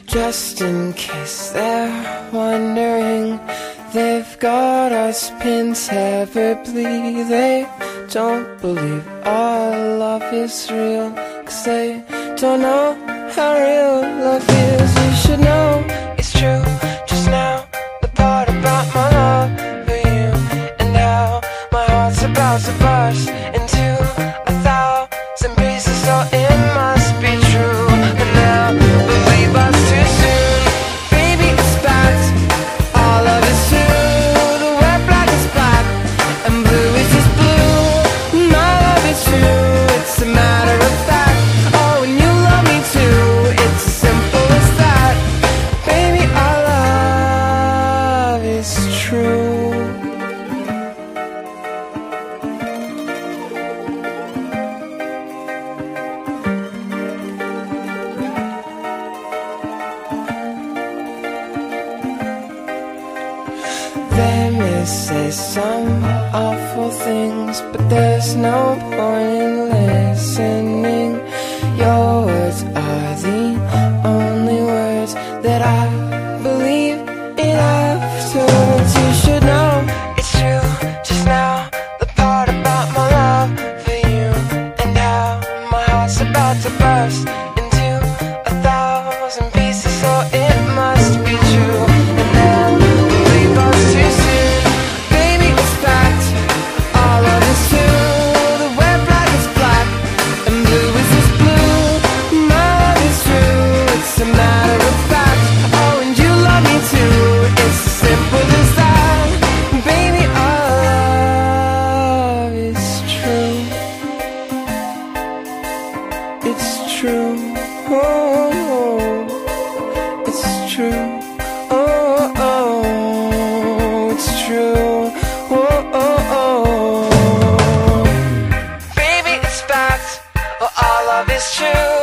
Just in case they're wondering, they've got us pinned separately. They don't believe our love is real, 'cause they don't know how real love is. You should know it's true. Just now, the part about my love for you, and how my heart's about to burst into 1,000 pieces, so it must be true. And now, believe us too soon. Baby, it's fact. All of it's true. The red flag is black, and blue is just blue. My love is true. It's a matter of fact. Oh, and you love me too. It's as simple as that. Baby, our love is true. They may say some awful things, but there's no point in listening. Your words are the only words that I believe in afterwards. You should know it's true. Just now, the part about my love for you, and how my heart's about to burst into 1,000 pieces, so it must be true. And now, believe us too soon. Baby, it's fact. All of it's true. The red flag is black, and blue is just blue. My love is true. It's a matter of fact. Oh, and you love me too. It's as simple as that. Baby, our love is true. It's true. Oh, it's true. Oh, oh, it's true. Oh, oh, oh. Baby, it's fact. Oh, our love is true.